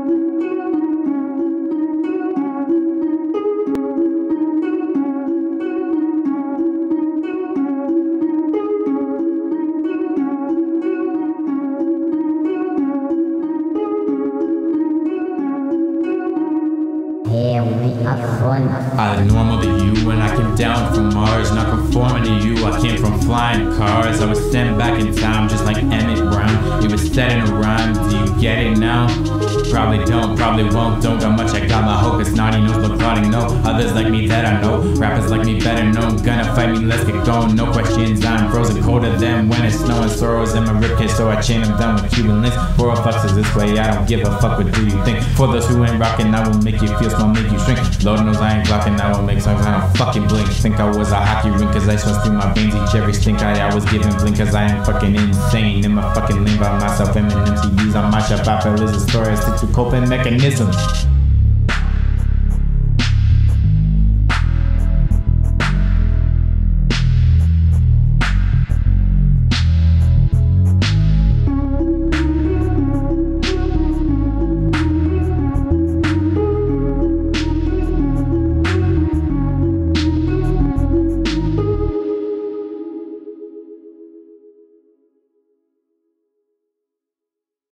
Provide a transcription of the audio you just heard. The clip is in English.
I look normal to you when I came down from Mars, not conforming to you. I came from flying cars. I was sent back in time just like Emmet Brown. It was said in a rhyme. Do you get it now? Probably don't, probably won't. Don't got much, I got my hope. It's snotty nose, but clotting no. Others like me that I know. Rappers like me better known. Gonna fight me, let's get going. No questions, I'm frozen colder than when it's snowing. Sorrows in my ribcage, so I chain them down with cuban links. 4 fucks is this way, I don't give a fuck. What do you think? For those who ain't rockin', I will make you feel small, make you shrink. Lord knows I ain't clockin', I don't make songs, I don't fucking blink. Think I was a hockey rink, cause I sweat through my veins. Each every stink I was giving blink, cause I am fucking insane. In my fucking lane by myself, Eminem CDs on my shop. I feel is a story, I stick to coping mechanisms.